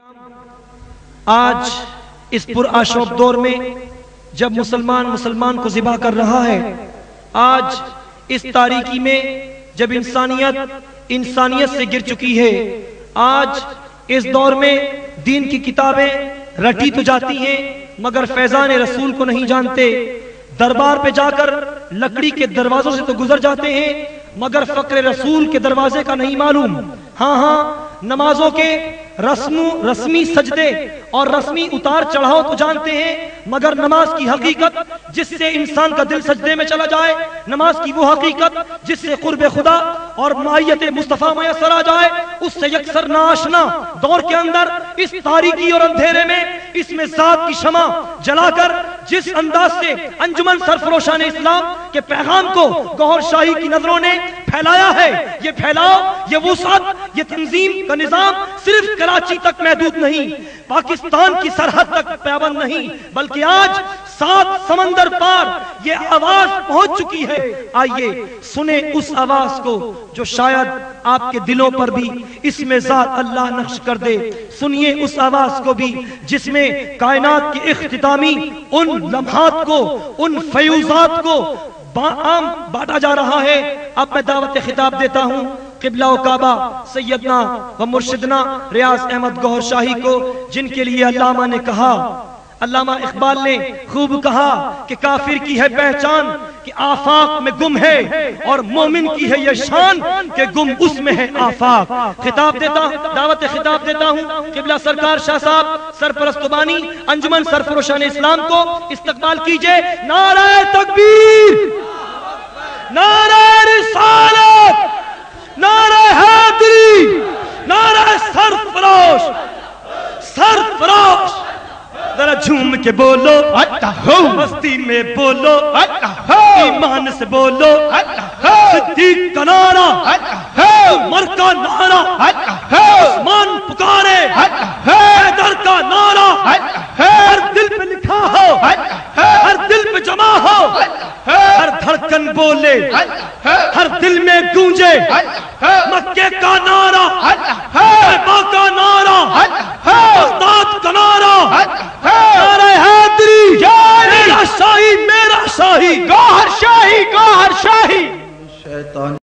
آج اس پرآشوب دور میں جب مسلمان کو ذبح کر رہا ہے، آج اس تاریکی میں جب انسانیت سے گر چکی ہے، آج اس دور میں دین کی کتابیں رٹی تو جاتی ہیں مگر فیضان رسول کو نہیں جانتے، دربار پہ جا کر لکڑی کے دروازوں سے تو گزر جاتے ہیں مگر فقر رسول کے دروازے کا نہیں معلوم۔ ہاں نمازوں کے رسمی سجدے اور رسمی اتار چڑھاؤ تو جانتے ہیں مگر نماز کی حقیقت جس سے انسان کا دل سجدے میں چلا جائے، نماز کی وہ حقیقت جس سے قرب خدا اور معیت مصطفیٰ میسر آ جائے، اس سے یکسر ناشنا دور کے اندر اس تاریکی اور اندھیرے میں اس میں ذات کی شمع جلا کر جس انداز سے انجمن سرفروشان اسلام کے پیغام کو گوہر شاہی کی نظروں نے پھیلایا ہے، یہ پھیلاؤ، یہ وسعت، یہ تنظیم کا نظام صرف کراچی تک محدود نہیں، پاکستان کی سرحد تک پابند نہیں، بلکہ آج 7 سمندر پار یہ آواز پہنچ چکی ہے۔ آئیے سنیں اس آواز کو جو شاید آپ کے دلوں پر بھی اس میں ذات اللہ نقش کر دے، سنیے اس آواز کو بھی جس میں کائنات کی اختتامی ان لمحات کو، ان فیوزات کو عام بانٹا جا رہا ہے۔ اب میں دعوت خطاب دیتا ہوں قبلہ و کعبہ سیدنا و مرشدنا ریاض احمد گوہر شاہی کو، جن کے لیے علامہ نے کہا، علامہ اقبال نے خوب کہا کہ کافر کی ہے پہچان کہ آفاق میں گم ہے اور مومن کی ہے یہ شان کہ گم اس میں ہے آفاق۔ دعوت خطاب دیتا ہوں قبلہ سرکار شاہ صاحب سرپرست بانی انجمن سرفروشان اسلام کو، استقبال کیجئے۔ نعرہ تکبیر، نعرہ رسالت، نعرہ حیدری، نعرہ سرفروش، سرفروش۔ ذرا جھوم کے بولو مستی میں بولو، ایمان سے بولو، صدیق کا نعرہ، عمر کا نعرہ، عثمان پکارے، حیدر کا نعرہ، ہر دل پہ لکھا ہو، ہر دل پہ جمع ہو، ہر دھڑکن بولے، ہر دل میں گونجے مکے کا نعرہ، طیبہ کا نعرہ، بغداد کا نعرہ، نعرہ حیدری، میرا شاہی، میرا شاہی، گوہر شاہی، گوہر شاہی۔